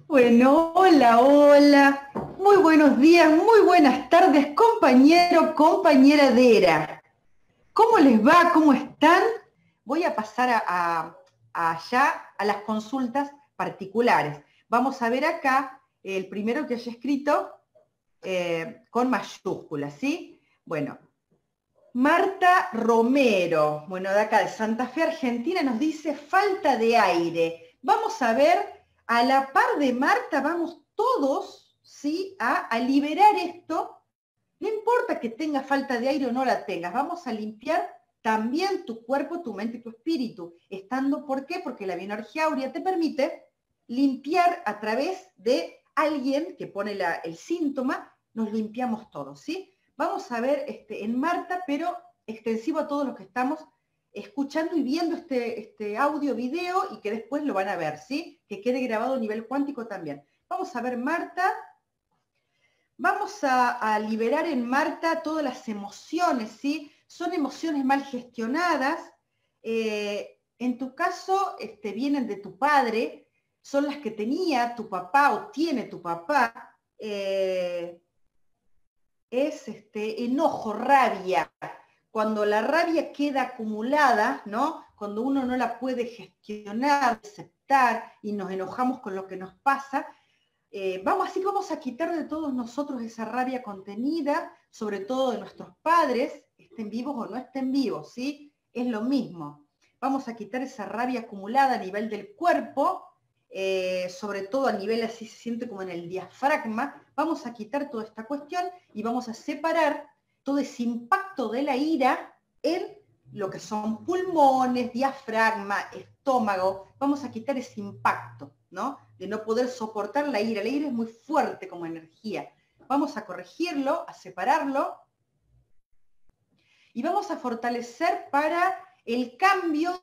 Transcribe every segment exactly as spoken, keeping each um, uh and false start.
Bueno, hola, hola. Muy buenos días, muy buenas tardes, compañero, compañera de ERA. ¿Cómo les va? ¿Cómo están? Voy a pasar a, a- a allá a las consultas particulares. Vamos a ver acá el primero que haya escrito eh, con mayúsculas, ¿sí? Bueno, Marta Romero, bueno, de acá de Santa Fe, Argentina, nos dice falta de aire. Vamos a ver, a la par de Marta, vamos todos, ¿sí?, a, a liberar esto. No importa que tengas falta de aire o no la tengas, vamos a limpiar también tu cuerpo, tu mente y tu espíritu. Estando, ¿por qué? Porque la bioenergía áurea te permite limpiar a través de alguien que pone la, el síntoma, nos limpiamos todos, ¿sí? Vamos a ver este, en Marta, pero extensivo a todos los que estamos escuchando y viendo este, este audio, video, y que después lo van a ver, ¿sí? Que quede grabado a nivel cuántico también. Vamos a ver Marta. Vamos a, a liberar en Marta todas las emociones, ¿sí? Son emociones mal gestionadas. Eh, en tu caso, este, vienen de tu padre, son las que tenía tu papá o tiene tu papá. Eh, es este, enojo, rabia. Cuando la rabia queda acumulada, ¿no? Cuando uno no la puede gestionar, aceptar y nos enojamos con lo que nos pasa, eh, vamos, así que vamos a quitar de todos nosotros esa rabia contenida, sobre todo de nuestros padres, estén vivos o no estén vivos, ¿sí? Es lo mismo. Vamos a quitar esa rabia acumulada a nivel del cuerpo, eh, sobre todo a nivel así se siente como en el diafragma. Vamos a quitar toda esta cuestión y vamos a separar todo ese impacto de la ira en lo que son pulmones, diafragma, estómago. Vamos a quitar ese impacto, ¿no? De no poder soportar la ira. La ira es muy fuerte como energía. Vamos a corregirlo, a separarlo y vamos a fortalecer para el cambio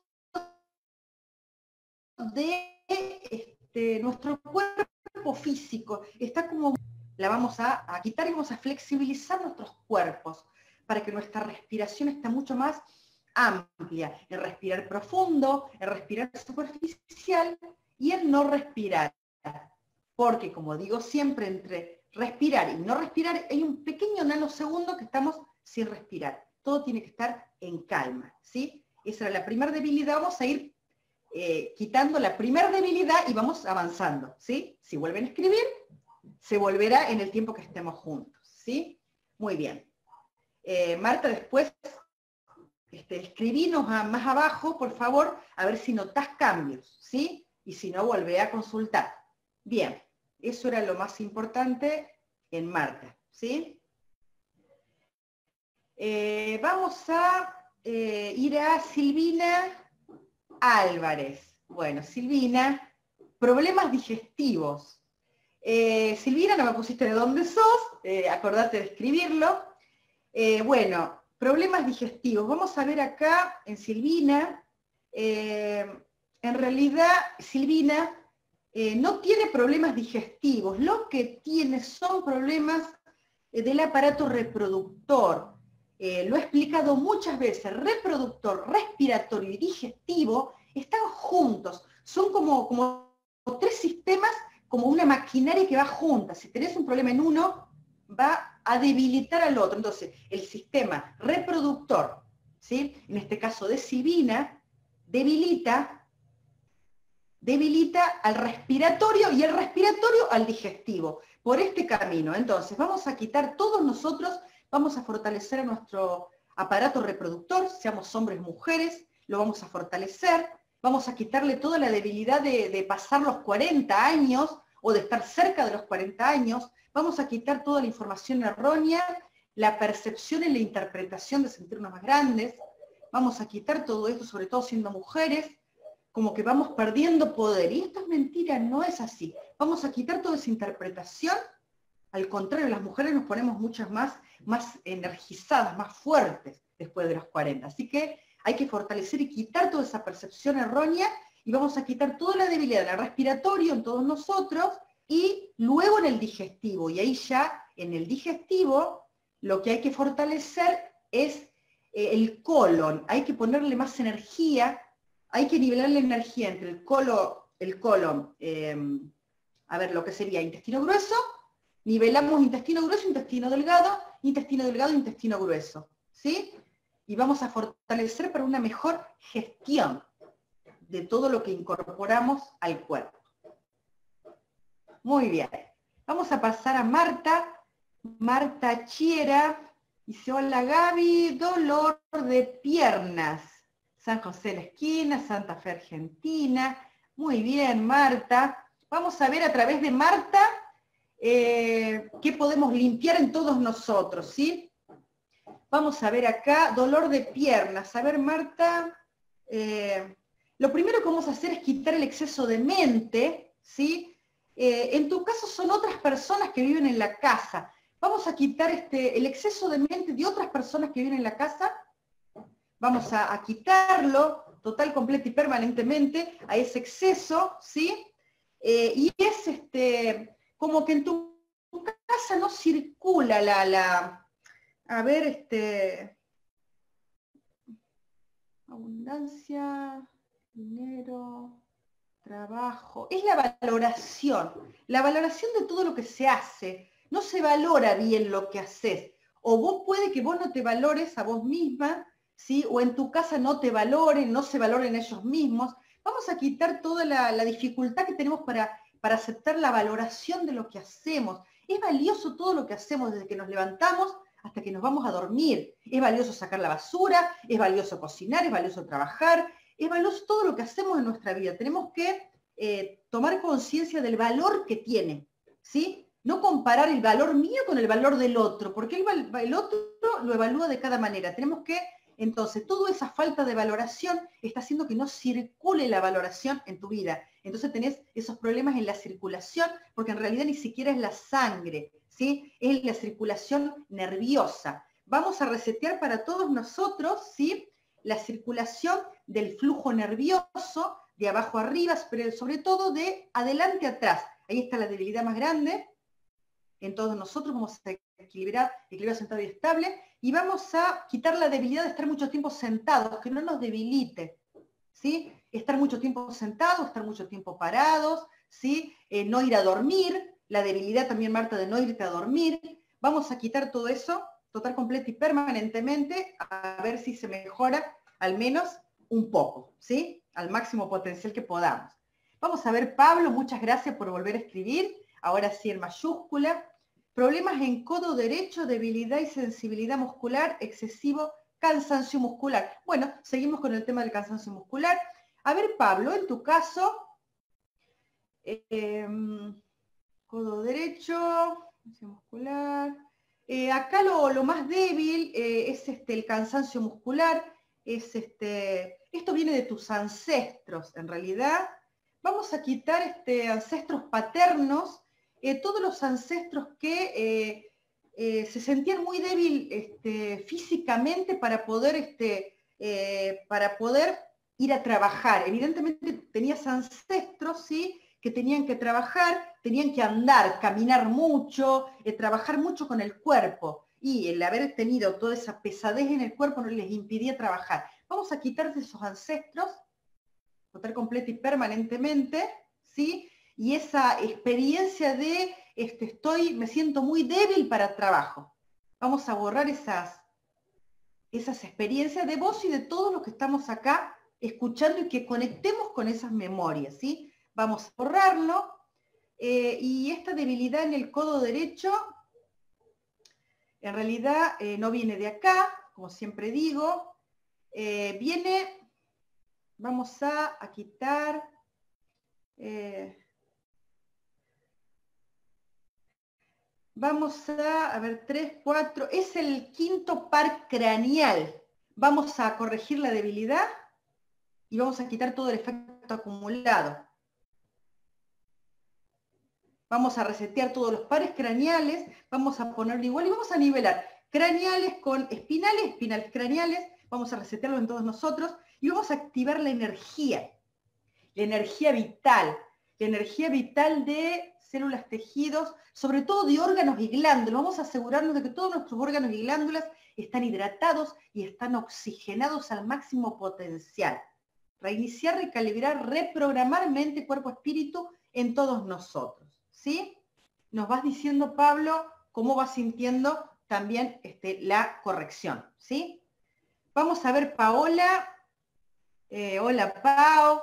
de este, nuestro cuerpo físico. Está como, la vamos a, a quitar y vamos a flexibilizar nuestros cuerpos para que nuestra respiración esté mucho más amplia, en respirar profundo, en respirar superficial y en no respirar. Porque, como digo siempre, entre respirar y no respirar hay un pequeño nanosegundo que estamos sin respirar. Todo tiene que estar en calma, ¿sí? Esa era la primera debilidad. Vamos a ir eh, quitando la primera debilidad y vamos avanzando, ¿sí? Si vuelven a escribir, se volverá en el tiempo que estemos juntos, ¿sí? Muy bien. Eh, Marta, después este, escribinos a, más abajo, por favor, a ver si notás cambios, ¿sí? Y si no, volvé a consultar. Bien, eso era lo más importante en Marta, ¿sí? Eh, vamos a eh, ir a Silvina Álvarez. Bueno, Silvina, problemas digestivos. Eh, Silvina, no me pusiste de dónde sos, eh, acordate de escribirlo. Eh, bueno, problemas digestivos. Vamos a ver acá en Silvina. Eh, en realidad, Silvina eh, no tiene problemas digestivos. Lo que tiene son problemas eh, del aparato reproductor. Eh, lo he explicado muchas veces. Reproductor, respiratorio y digestivo están juntos. Son como, como tres sistemas, como una maquinaria que va junta. Si tenés un problema en uno, va a debilitar al otro. Entonces, el sistema reproductor, ¿sí?, en este caso de Silvina, debilita, debilita al respiratorio y el respiratorio al digestivo, por este camino. Entonces, vamos a quitar todos nosotros, vamos a fortalecer a nuestro aparato reproductor, seamos hombres, mujeres, lo vamos a fortalecer, vamos a quitarle toda la debilidad de, de pasar los cuarenta años o de estar cerca de los cuarenta años, vamos a quitar toda la información errónea, la percepción y la interpretación de sentirnos más grandes, vamos a quitar todo esto, sobre todo siendo mujeres, como que vamos perdiendo poder. Y esto es mentira, no es así. Vamos a quitar toda esa interpretación. Al contrario, las mujeres nos ponemos muchas más, más energizadas, más fuertes después de los cuarenta. Así que hay que fortalecer y quitar toda esa percepción errónea y vamos a quitar toda la debilidad en el respiratorio, en todos nosotros, y luego en el digestivo. Y ahí ya, en el digestivo, lo que hay que fortalecer es eh, el colon. Hay que ponerle más energía, hay que nivelar la energía entre el, colo, el colon eh, a ver, lo que sería intestino grueso, nivelamos intestino grueso, intestino delgado, intestino delgado, intestino grueso, ¿sí? Y vamos a fortalecer para una mejor gestión de todo lo que incorporamos al cuerpo. Muy bien. Vamos a pasar a Marta. Marta Chiera. Dice, hola Gaby, dolor de piernas. San José de la Esquina, Santa Fe, Argentina. Muy bien, Marta. Vamos a ver a través de Marta eh, qué podemos limpiar en todos nosotros, ¿sí? Vamos a ver acá, dolor de piernas. A ver, Marta, eh, lo primero que vamos a hacer es quitar el exceso de mente, ¿sí? Eh, en tu caso son otras personas que viven en la casa. Vamos a quitar este, el exceso de mente de otras personas que viven en la casa. Vamos a, a quitarlo total, completo y permanentemente a ese exceso, ¿sí? Eh, y es este, como que en tu, tu casa no circula la... la a ver, este... abundancia, dinero, trabajo. Es la valoración. La valoración de todo lo que se hace. No se valora bien lo que haces. O vos puede que vos no te valores a vos misma, ¿sí? O en tu casa no te valoren, no se valoren ellos mismos. Vamos a quitar toda la, la dificultad que tenemos para, para aceptar la valoración de lo que hacemos. Es valioso todo lo que hacemos desde que nos levantamos hasta que nos vamos a dormir. Es valioso sacar la basura, es valioso cocinar, es valioso trabajar, es valioso todo lo que hacemos en nuestra vida. Tenemos que eh, tomar conciencia del valor que tiene, ¿sí? No comparar el valor mío con el valor del otro, porque el, el otro lo evalúa de cada manera. Tenemos que, entonces, toda esa falta de valoración está haciendo que no circule la valoración en tu vida. Entonces tenés esos problemas en la circulación, porque en realidad ni siquiera es la sangre, ¿sí? Es la circulación nerviosa. Vamos a resetear para todos nosotros, ¿sí? La circulación del flujo nervioso, de abajo a arriba, pero sobre todo de adelante a atrás. Ahí está la debilidad más grande. En todos nosotros vamos a equilibrar, equilibrar sentado y estable, y vamos a quitar la debilidad de estar mucho tiempo sentados, que no nos debilite, ¿sí? Estar mucho tiempo sentados, estar mucho tiempo parados, ¿sí? Eh, no ir a dormir, la debilidad también, Marta, de no irte a dormir. Vamos a quitar todo eso, total, completo y permanentemente, a ver si se mejora al menos un poco, ¿sí? Al máximo potencial que podamos. Vamos a ver, Pablo, muchas gracias por volver a escribir. Ahora sí en mayúscula. Problemas en codo derecho, debilidad y sensibilidad muscular, excesivo cansancio muscular. Bueno, seguimos con el tema del cansancio muscular. A ver, Pablo, en tu caso, eh, codo derecho, muscular. Eh, acá lo, lo más débil eh, es este, el cansancio muscular. Es este, esto viene de tus ancestros, en realidad. Vamos a quitar este, ancestros paternos, eh, todos los ancestros que eh, eh, se sentían muy débil este, físicamente para poder, este, eh, para poder ir a trabajar. Evidentemente tenías ancestros, ¿sí?, que tenían que trabajar, tenían que andar, caminar mucho, eh, trabajar mucho con el cuerpo. Y el haber tenido toda esa pesadez en el cuerpo no les impidía trabajar. Vamos a quitar de esos ancestros, total, completo y permanentemente, ¿sí? Y esa experiencia de, este, estoy, me siento muy débil para trabajo. Vamos a borrar esas, esas experiencias de vos y de todos los que estamos acá escuchando y que conectemos con esas memorias, ¿sí? Vamos a borrarlo. Eh, y esta debilidad en el codo derecho, en realidad eh, no viene de acá, como siempre digo, eh, viene, vamos a, a quitar, eh, vamos a, a ver, tres, cuatro, es el quinto par craneal. Vamos a corregir la debilidad y vamos a quitar todo el efecto acumulado. Vamos a resetear todos los pares craneales, vamos a ponerlo igual y vamos a nivelar craneales con espinales, espinales craneales, vamos a resetearlo en todos nosotros y vamos a activar la energía, la energía vital, la energía vital de células, tejidos, sobre todo de órganos y glándulas. Vamos a asegurarnos de que todos nuestros órganos y glándulas están hidratados y están oxigenados al máximo potencial. Reiniciar, recalibrar, reprogramar mente, cuerpo, espíritu en todos nosotros. ¿sí? Nos vas diciendo, Pablo, cómo vas sintiendo también este, la corrección, ¿sí? Vamos a ver, Paola. Eh, hola, Pau.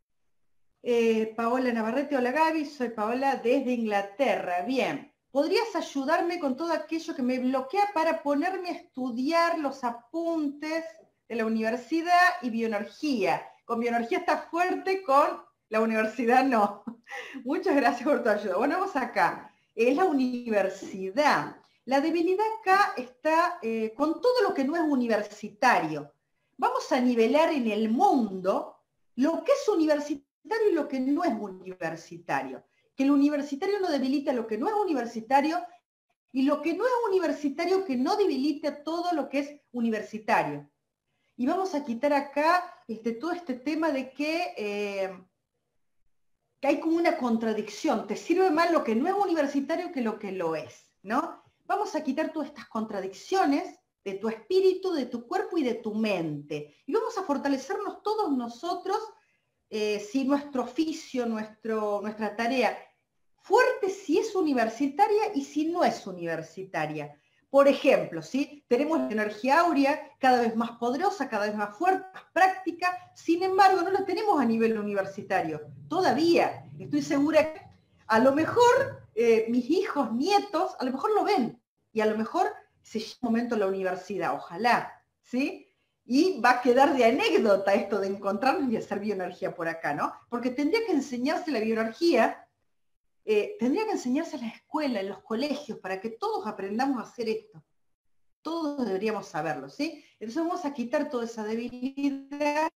Eh, Paola Navarrete, hola Gaby, soy Paola desde Inglaterra. Bien, ¿podrías ayudarme con todo aquello que me bloquea para ponerme a estudiar los apuntes de la universidad y bioenergía? Con bioenergía está fuerte, con la universidad no. Muchas gracias por tu ayuda. Bueno, vamos acá. Es la universidad. La debilidad acá está eh, con todo lo que no es universitario. Vamos a nivelar en el mundo lo que es universitario y lo que no es universitario. Que el universitario no debilita lo que no es universitario y lo que no es universitario que no debilita todo lo que es universitario. Y vamos a quitar acá este, todo este tema de que, eh, que hay como una contradicción. Te sirve más lo que no es universitario que lo que lo es, ¿no? Vamos a quitar todas estas contradicciones de tu espíritu, de tu cuerpo y de tu mente. Y vamos a fortalecernos todos nosotros. Eh, si nuestro oficio, nuestro, nuestra tarea, fuerte si es universitaria y si no es universitaria. Por ejemplo, ¿sí? Tenemos la energía áurea cada vez más poderosa, cada vez más fuerte, más práctica, sin embargo no la tenemos a nivel universitario, todavía. Estoy segura que a lo mejor eh, mis hijos, nietos, a lo mejor lo ven y a lo mejor se llega un momento a la universidad, ojalá, ¿sí? Y va a quedar de anécdota esto de encontrarnos y hacer bioenergía por acá, ¿no? Porque tendría que enseñarse la bioenergía, eh, tendría que enseñarse en la escuela, en los colegios, para que todos aprendamos a hacer esto. Todos deberíamos saberlo, ¿sí? Entonces vamos a quitar toda esa debilidad,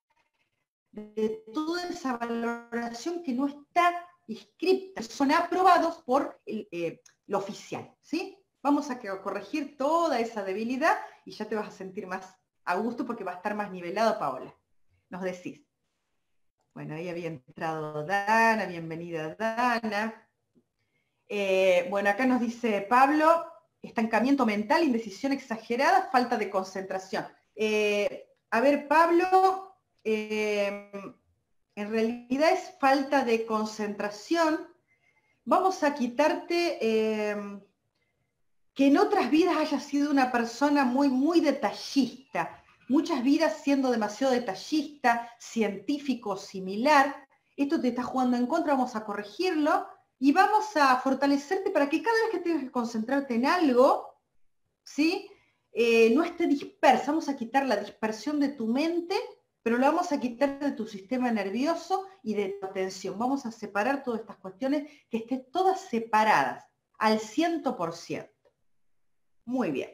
de toda esa valoración que no está inscripta, son aprobados por el, eh, lo oficial, ¿sí? Vamos a corregir toda esa debilidad y ya te vas a sentir más a gusto porque va a estar más nivelado, Paola. Nos decís. Bueno, ahí había entrado Dana, bienvenida Dana. Eh, bueno, acá nos dice Pablo, estancamiento mental, indecisión exagerada, falta de concentración. Eh, a ver, Pablo, eh, en realidad es falta de concentración. Vamos a quitarte eh, que en otras vidas hayas sido una persona muy, muy detallista, muchas vidas siendo demasiado detallista, científico, similar. Esto te está jugando en contra, vamos a corregirlo y vamos a fortalecerte para que cada vez que tengas que concentrarte en algo, ¿sí? Eh, no esté dispersa. Vamos a quitar la dispersión de tu mente, pero lo vamos a quitar de tu sistema nervioso y de tu atención. Vamos a separar todas estas cuestiones, que estén todas separadas al cien por ciento. Muy bien.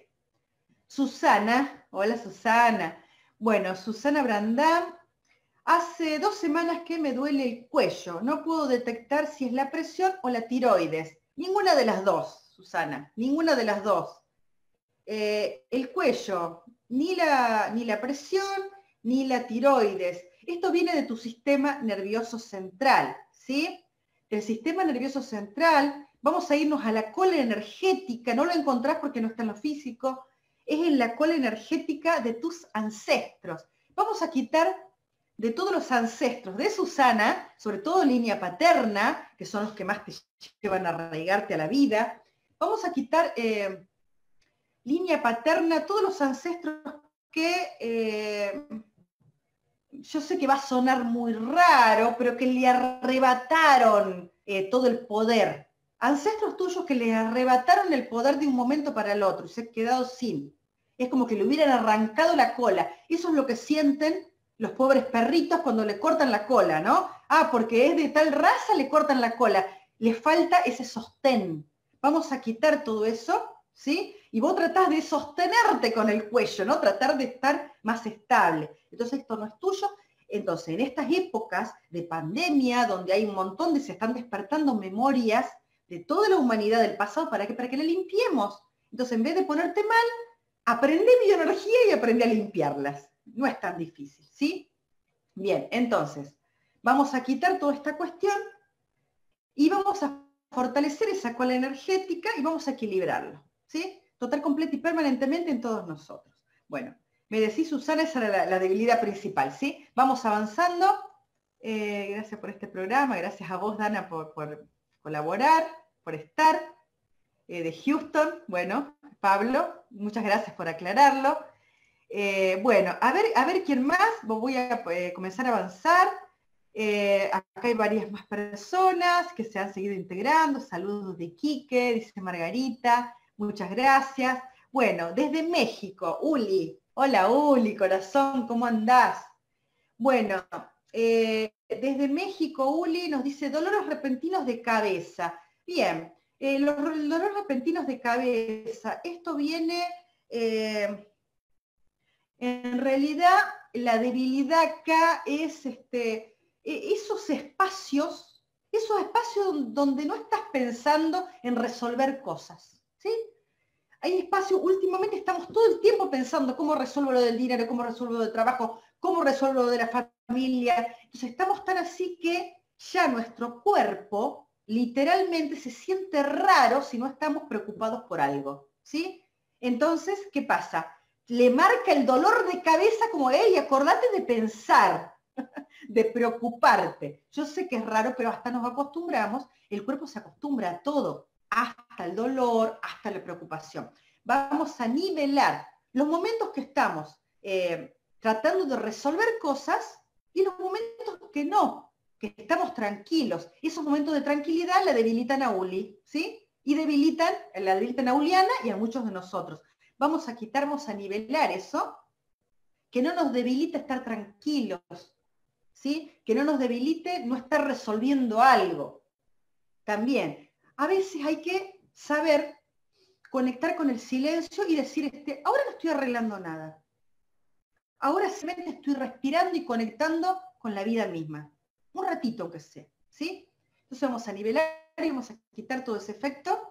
Susana, hola Susana. Bueno, Susana Brandán, hace dos semanas que me duele el cuello. No puedo detectar si es la presión o la tiroides. Ninguna de las dos, Susana, ninguna de las dos. Eh, el cuello, ni la, ni la presión, ni la tiroides. Esto viene de tu sistema nervioso central, ¿sí? Del sistema nervioso central, vamos a irnos a la cola energética, no lo encontrás porque no está en lo físico, es en la cola energética de tus ancestros. Vamos a quitar de todos los ancestros de Susana, sobre todo línea paterna, que son los que más te llevan a arraigarte a la vida, vamos a quitar... Eh, línea paterna, todos los ancestros que, eh, yo sé que va a sonar muy raro, pero que le arrebataron eh, todo el poder. Ancestros tuyos que le arrebataron el poder de un momento para el otro y se han quedado sin. Es como que le hubieran arrancado la cola. Eso es lo que sienten los pobres perritos cuando le cortan la cola, ¿no? Ah, porque es de tal raza, le cortan la cola. Le falta ese sostén. Vamos a quitar todo eso, ¿sí? Y vos tratás de sostenerte con el cuello, ¿no? Tratar de estar más estable. Entonces esto no es tuyo. Entonces, en estas épocas de pandemia, donde hay un montón de, se están despertando memorias de toda la humanidad del pasado, ¿para qué? Para que la limpiemos. Entonces, en vez de ponerte mal, aprende bioenergía y aprende a limpiarlas. No es tan difícil, ¿sí? Bien, entonces, vamos a quitar toda esta cuestión y vamos a fortalecer esa cola energética y vamos a equilibrarlo, ¿sí? Total, completa y permanentemente en todos nosotros. Bueno, me decís, Susana, esa era la, la debilidad principal, ¿sí? Vamos avanzando. Eh, gracias por este programa, gracias a vos, Dana, por, por colaborar, por estar, eh, de Houston, bueno, Pablo, muchas gracias por aclararlo. Eh, bueno, a ver, a ver quién más, voy a eh, comenzar a avanzar. Eh, acá hay varias más personas que se han seguido integrando. Saludos de Quique, dice Margarita, muchas gracias. Bueno, desde México, Uli. Hola Uli, corazón, ¿cómo andás? Bueno, eh, desde México, Uli nos dice dolores repentinos de cabeza. Bien, eh, los dolores repentinos de cabeza, esto viene, eh, en realidad, la debilidad acá es este, esos espacios, esos espacios donde no estás pensando en resolver cosas, ¿sí? Hay espacio, últimamente estamos todo el tiempo pensando cómo resuelvo lo del dinero, cómo resuelvo lo del trabajo, cómo resuelvo lo de la familia. Entonces estamos tan así que ya nuestro cuerpo literalmente se siente raro si no estamos preocupados por algo, ¿sí? Entonces, ¿qué pasa? Le marca el dolor de cabeza como, hey, acordate de pensar, de preocuparte. Yo sé que es raro, pero hasta nos acostumbramos, el cuerpo se acostumbra a todo, hasta el dolor, hasta la preocupación. Vamos a nivelar los momentos que estamos eh, tratando de resolver cosas y los momentos que no, que estamos tranquilos. Esos momentos de tranquilidad la debilitan a Uli, ¿sí? Y debilitan, la debilitan a Uliana y a muchos de nosotros. Vamos a quitarnos a nivelar eso, que no nos debilite estar tranquilos, ¿sí? Que no nos debilite no estar resolviendo algo. También, a veces hay que saber conectar con el silencio y decir, este, ahora no estoy arreglando nada. Ahora simplemente estoy respirando y conectando con la vida misma. Un ratito aunque sea, ¿sí? Entonces vamos a nivelar y vamos a quitar todo ese efecto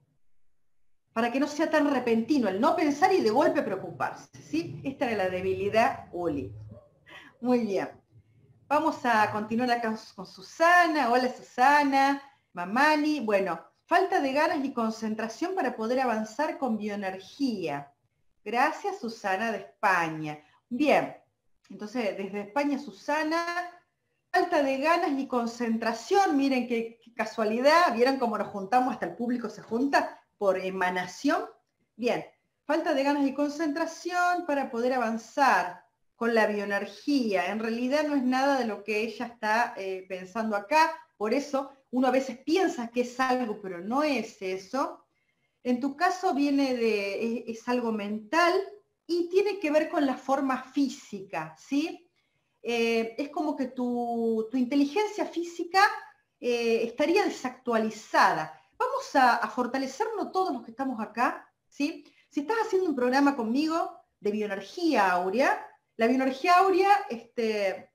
para que no sea tan repentino el no pensar y de golpe preocuparse, ¿sí? Esta era la debilidad Uli. Muy bien. Vamos a continuar acá con Susana. Hola Susana, Mamani. Bueno, falta de ganas y concentración para poder avanzar con bioenergía. Gracias, Susana de España. Bien, entonces desde España, Susana, falta de ganas y concentración. Miren qué, qué casualidad. ¿Vieron cómo nos juntamos? Hasta el público se junta por emanación. Bien, falta de ganas y concentración para poder avanzar con la bioenergía. En realidad no es nada de lo que ella está eh, pensando acá, por eso uno a veces piensa que es algo, pero no es eso. En tu caso viene de, es, es algo mental y tiene que ver con la forma física, ¿sí? Eh, es como que tu, tu inteligencia física eh, estaría desactualizada. Vamos a, a fortalecernos todos los que estamos acá, ¿sí? Si estás haciendo un programa conmigo de bioenergía áurea, la bioenergía áurea este,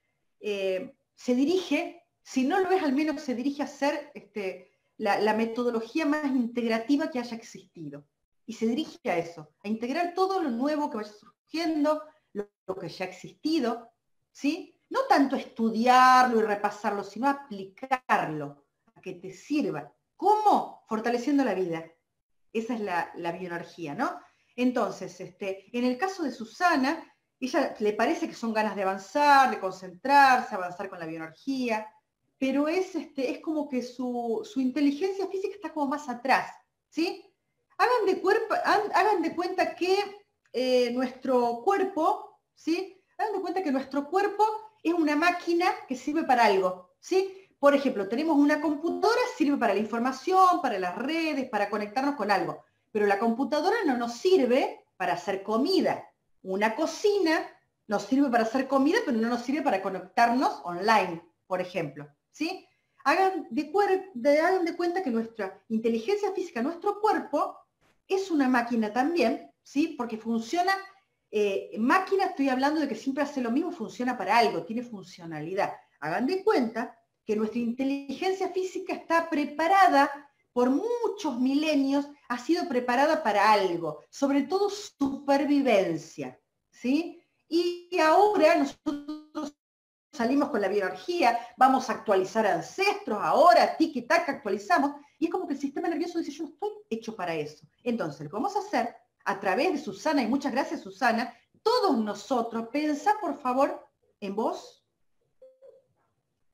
eh, se dirige, si no lo es al menos se dirige a ser este, la, la metodología más integrativa que haya existido. Y se dirige a eso, a integrar todo lo nuevo que vaya surgiendo, lo, lo que ya ha existido, ¿sí? No tanto estudiarlo y repasarlo, sino aplicarlo, a que te sirva. ¿Cómo? Fortaleciendo la vida. Esa es la, la bioenergía, ¿no? Entonces, este, en el caso de Susana, ella le parece que son ganas de avanzar, de concentrarse, avanzar con la bioenergía, pero es, este, es como que su, su inteligencia física está como más atrás, ¿sí? Hagan de, cuerpo, hagan de cuenta que eh, nuestro cuerpo, ¿sí? Hagan de cuenta que nuestro cuerpo es una máquina que sirve para algo, ¿sí? Por ejemplo, tenemos una computadora, sirve para la información, para las redes, para conectarnos con algo, pero la computadora no nos sirve para hacer comida. Una cocina nos sirve para hacer comida, pero no nos sirve para conectarnos online, por ejemplo, ¿sí? Hagan de, de, hagan de cuenta que nuestra inteligencia física, nuestro cuerpo, es una máquina también, ¿sí? Porque funciona, eh, máquina estoy hablando de que siempre hace lo mismo, funciona para algo, tiene funcionalidad. Hagan de cuenta que nuestra inteligencia física está preparada por muchos milenios, ha sido preparada para algo, sobre todo supervivencia, ¿sí? Y ahora nosotros salimos con la bioenergía, vamos a actualizar ancestros, ahora, tiki-taka, actualizamos, y es como que el sistema nervioso dice, yo no estoy hecho para eso. Entonces, lo que vamos a hacer, a través de Susana, y muchas gracias Susana, todos nosotros, pensá por favor en vos,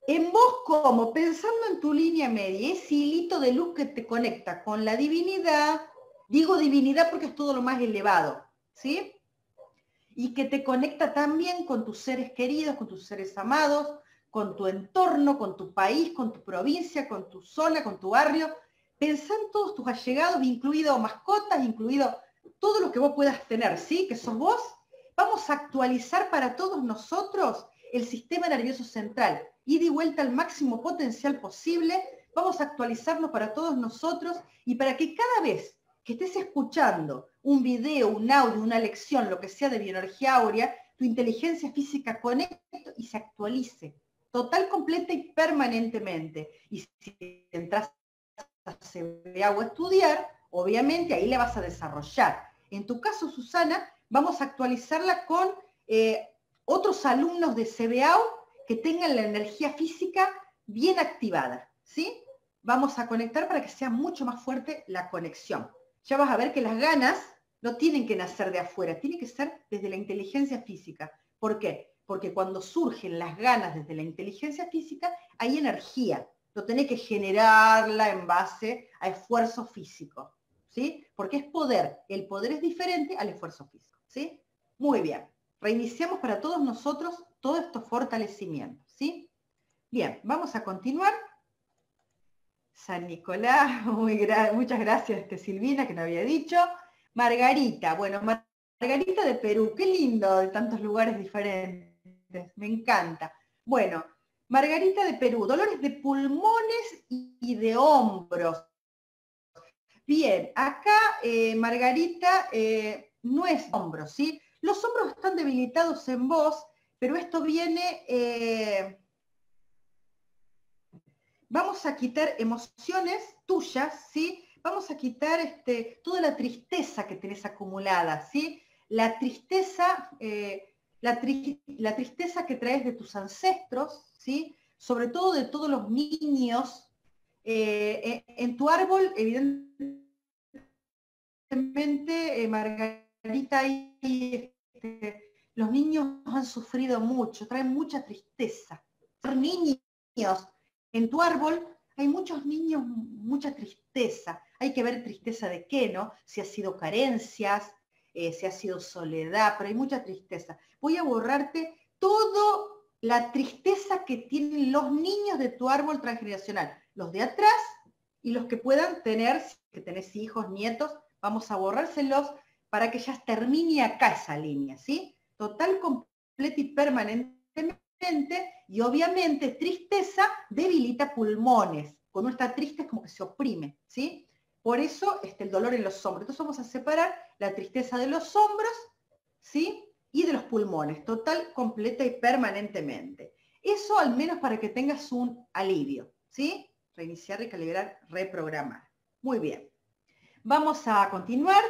En vos como, pensando en tu línea media, ese hilito de luz que te conecta con la divinidad, digo divinidad porque es todo lo más elevado, ¿sí? Y que te conecta también con tus seres queridos, con tus seres amados, con tu entorno, con tu país, con tu provincia, con tu zona, con tu barrio. Pensá en todos tus allegados, incluido mascotas, incluido todo lo que vos puedas tener, ¿sí? Que sos vos. Vamos a actualizar para todos nosotros el sistema nervioso central. Ida y vuelta al máximo potencial posible. Vamos a actualizarlo para todos nosotros y para que cada vez que estés escuchando un video, un audio, una lección, lo que sea de bioenergía áurea, tu inteligencia física conecte y se actualice total, completa y permanentemente. Y si entras a C B A o a estudiar, obviamente ahí la vas a desarrollar. En tu caso, Susana, vamos a actualizarla con eh, otros alumnos de C B A O que tengan la energía física bien activada, ¿sí? Vamos a conectar para que sea mucho más fuerte la conexión. Ya vas a ver que las ganas no tienen que nacer de afuera, tienen que ser desde la inteligencia física. ¿Por qué? Porque cuando surgen las ganas desde la inteligencia física, hay energía. No tenés que generarla en base a esfuerzo físico, ¿sí? Porque es poder. El poder es diferente al esfuerzo físico, ¿sí? Muy bien. Reiniciamos para todos nosotros todos estos fortalecimientos, ¿sí? Bien, vamos a continuar. San Nicolás, muy gra muchas gracias, este, Silvina, que no había dicho. Margarita, bueno, Margarita de Perú, qué lindo, de tantos lugares diferentes, me encanta. Bueno, Margarita de Perú, dolores de pulmones y de hombros. Bien, acá eh, Margarita eh, no es hombros, ¿sí? Los hombros están debilitados en vos, pero esto viene... Eh, vamos a quitar emociones tuyas, ¿sí? Vamos a quitar este, toda la tristeza que tenés acumulada, ¿sí? La tristeza, eh, la, tri la tristeza que traes de tus ancestros, ¿sí? Sobre todo de todos los niños. Eh, en tu árbol, evidentemente, eh, Margarita, y, este, los niños han sufrido mucho, traen mucha tristeza. Ser niños en tu árbol hay muchos niños, mucha tristeza. Hay que ver tristeza de qué, ¿no? Si ha sido carencias, eh, si ha sido soledad, pero hay mucha tristeza. Voy a borrarte toda la tristeza que tienen los niños de tu árbol transgeneracional, los de atrás y los que puedan tener, si que tenés hijos, nietos, vamos a borrárselos para que ya termine acá esa línea, ¿sí? Total, completa y permanentemente. Y obviamente tristeza debilita pulmones. Cuando uno está triste es como que se oprime, ¿sí? Por eso este, el dolor en los hombros. Entonces vamos a separar la tristeza de los hombros, ¿sí? Y de los pulmones, total, completa y permanentemente. Eso al menos para que tengas un alivio, ¿sí? Reiniciar, recalibrar, reprogramar. Muy bien. Vamos a continuar.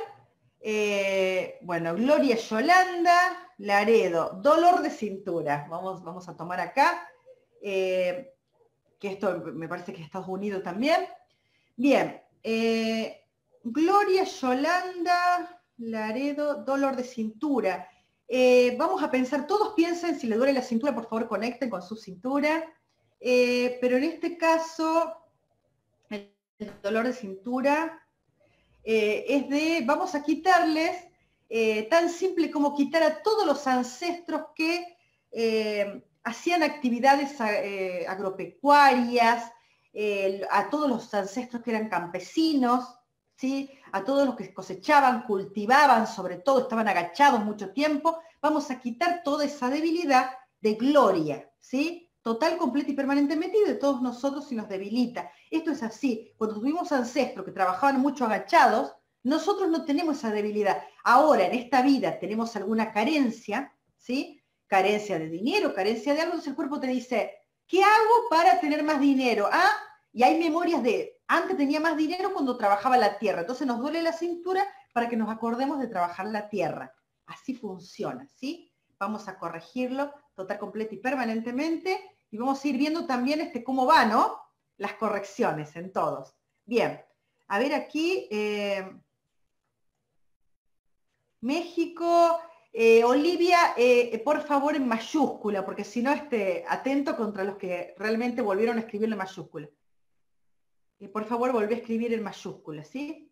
Eh, bueno, Gloria Yolanda Laredo, dolor de cintura. Vamos, vamos a tomar acá, eh, que esto me parece que es Estados Unidos también. Bien, eh, Gloria Yolanda Laredo, dolor de cintura. Eh, vamos a pensar, todos piensen, si le duele la cintura, por favor conecten con su cintura. Eh, pero en este caso, el dolor de cintura... Eh, es de, vamos a quitarles, eh, tan simple como quitar a todos los ancestros que eh, hacían actividades eh, agropecuarias, eh, a todos los ancestros que eran campesinos, ¿sí? A todos los que cosechaban, cultivaban, sobre todo estaban agachados mucho tiempo, vamos a quitar toda esa debilidad de gloria, ¿sí? Total, completa y permanentemente, y de todos nosotros si nos debilita. Esto es así. Cuando tuvimos ancestros que trabajaban mucho agachados, nosotros no tenemos esa debilidad. Ahora, en esta vida, tenemos alguna carencia, ¿sí? Carencia de dinero, carencia de algo, entonces el cuerpo te dice, ¿qué hago para tener más dinero? Ah, y hay memorias de, antes tenía más dinero cuando trabajaba la tierra, entonces nos duele la cintura para que nos acordemos de trabajar la tierra. Así funciona, ¿sí? Vamos a corregirlo total, completa y permanentemente. Y vamos a ir viendo también este, cómo va, ¿no? Las correcciones en todos. Bien, a ver aquí, eh, México, Eh, Olivia, eh, por favor en mayúscula, porque si no, este, atento contra los que realmente volvieron a escribirlo en mayúscula. Eh, por favor, volví a escribir en mayúscula, ¿sí?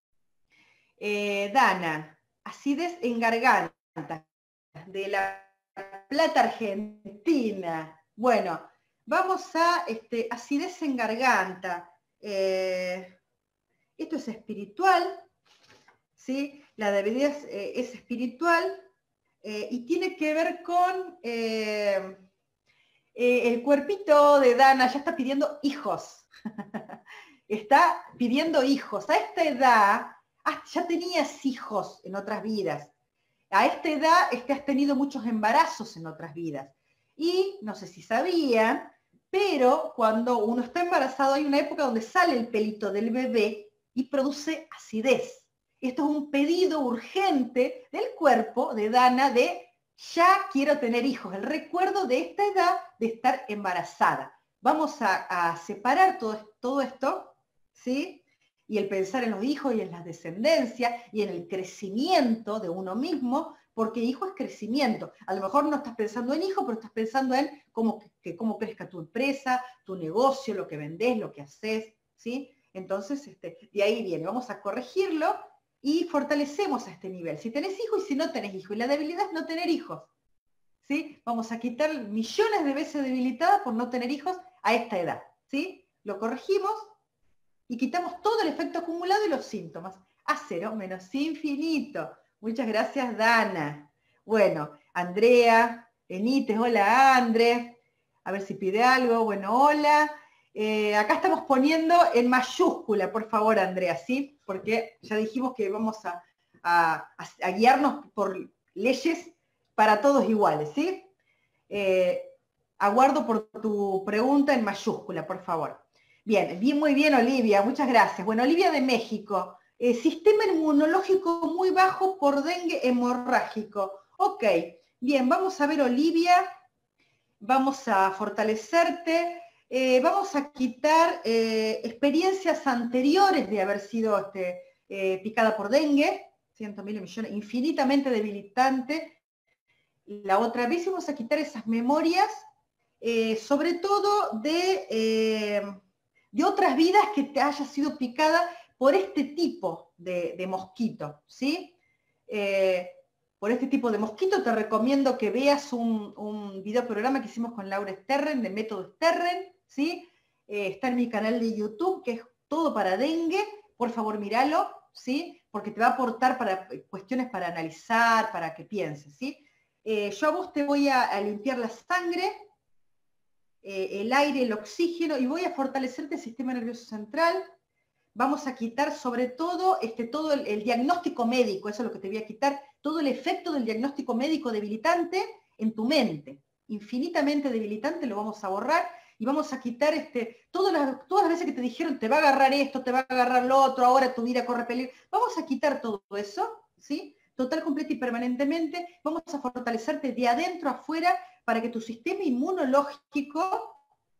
Eh, Dana, acidez en garganta, de La Plata, Argentina. Bueno, vamos a este, acidez en garganta. Eh, esto es espiritual, ¿sí? La debilidad es, eh, es espiritual eh, y tiene que ver con eh, eh, el cuerpito de Dana, ya está pidiendo hijos. Está pidiendo hijos. A esta edad, ah, ya tenías hijos en otras vidas. A esta edad este, has tenido muchos embarazos en otras vidas. Y no sé si sabían, pero cuando uno está embarazado hay una época donde sale el pelito del bebé y produce acidez. Esto es un pedido urgente del cuerpo de Dana de ya quiero tener hijos, el recuerdo de esta edad de estar embarazada. Vamos a, a separar todo, todo esto, ¿sí? Y el pensar en los hijos y en la descendencia y en el crecimiento de uno mismo, porque hijo es crecimiento. A lo mejor no estás pensando en hijo, pero estás pensando en cómo, que, cómo crezca tu empresa, tu negocio, lo que vendés, lo que haces, ¿sí? Entonces, este, de ahí viene. Vamos a corregirlo y fortalecemos a este nivel. Si tenés hijos y si no tenés hijos. Y la debilidad es no tener hijos, ¿sí? Vamos a quitar millones de veces debilitada por no tener hijos a esta edad, ¿sí? Lo corregimos y quitamos todo el efecto acumulado y los síntomas. A cero menos infinito. Muchas gracias, Dana. Bueno, Andrea, Enites, hola, André. A ver si pide algo. Bueno, hola. Eh, acá estamos poniendo en mayúscula, por favor, Andrea, ¿sí? Porque ya dijimos que vamos a, a, a guiarnos por leyes para todos iguales, ¿sí? Eh, aguardo por tu pregunta en mayúscula, por favor. Bien, bien, muy bien, Olivia, muchas gracias. Bueno, Olivia de México, eh, sistema inmunológico muy bajo por dengue hemorrágico. Ok, bien, vamos a ver, Olivia, vamos a fortalecerte, eh, vamos a quitar eh, experiencias anteriores de haber sido este, eh, picada por dengue, cientos mil millones, infinitamente debilitante. La otra vez vamos a quitar esas memorias, eh, sobre todo de, eh, de otras vidas que te haya sido picada por este tipo de, de mosquito, ¿sí? Eh, por este tipo de mosquito te recomiendo que veas un, un video programa que hicimos con Laura Sterren, de Método Sterren, ¿sí? Eh, está en mi canal de YouTube, que es todo para dengue, por favor míralo, ¿sí? Porque te va a aportar para cuestiones para analizar, para que pienses, ¿sí? Eh, yo a vos te voy a, a limpiar la sangre, eh, el aire, el oxígeno, y voy a fortalecerte el sistema nervioso central. Vamos a quitar sobre todo, este, todo el, el diagnóstico médico, eso es lo que te voy a quitar, todo el efecto del diagnóstico médico debilitante en tu mente. Infinitamente debilitante lo vamos a borrar y vamos a quitar este, todas, las, todas las veces que te dijeron te va a agarrar esto, te va a agarrar lo otro, ahora tu vida corre peligro. Vamos a quitar todo eso, ¿sí? Total, completa y permanentemente. Vamos a fortalecerte de adentro a afuera para que tu sistema inmunológico,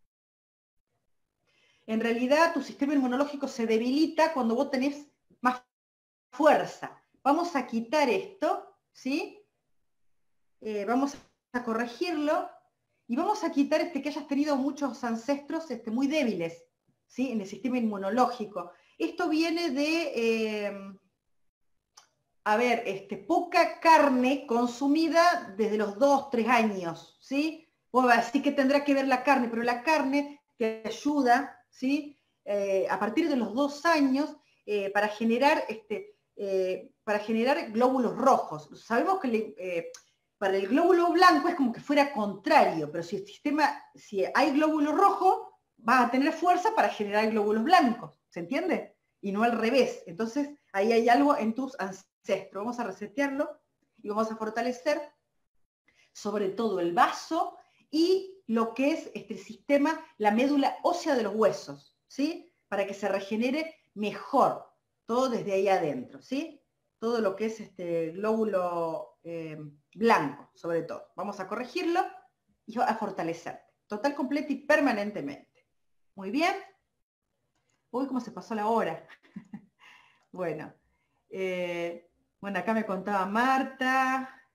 en realidad tu sistema inmunológico se debilita cuando vos tenés más fuerza. Vamos a quitar esto, ¿sí? Eh, vamos a corregirlo y vamos a quitar este, que hayas tenido muchos ancestros este, muy débiles, ¿sí? En el sistema inmunológico. Esto viene de, eh, a ver, este, poca carne consumida desde los dos, tres años, ¿sí? Bueno, así que tendrá que ver la carne, pero la carne te ayuda, ¿sí? Eh, a partir de los dos años eh, para generar este, eh, para generar glóbulos rojos. Sabemos que le, eh, para el glóbulo blanco es como que fuera contrario, pero si el sistema, si hay glóbulo rojo, vas a tener fuerza para generar glóbulos blancos, ¿se entiende? Y no al revés. Entonces, ahí hay algo en tus ancestros. Vamos a resetearlo y vamos a fortalecer sobre todo el vaso y lo que es este sistema, la médula ósea de los huesos, ¿sí? Para que se regenere mejor, todo desde ahí adentro, ¿sí? Todo lo que es este glóbulo eh, blanco, sobre todo. Vamos a corregirlo y a fortalecerte, total, completa y permanentemente. Muy bien. Uy, cómo se pasó la hora. Bueno, eh, bueno, acá me contaba Marta.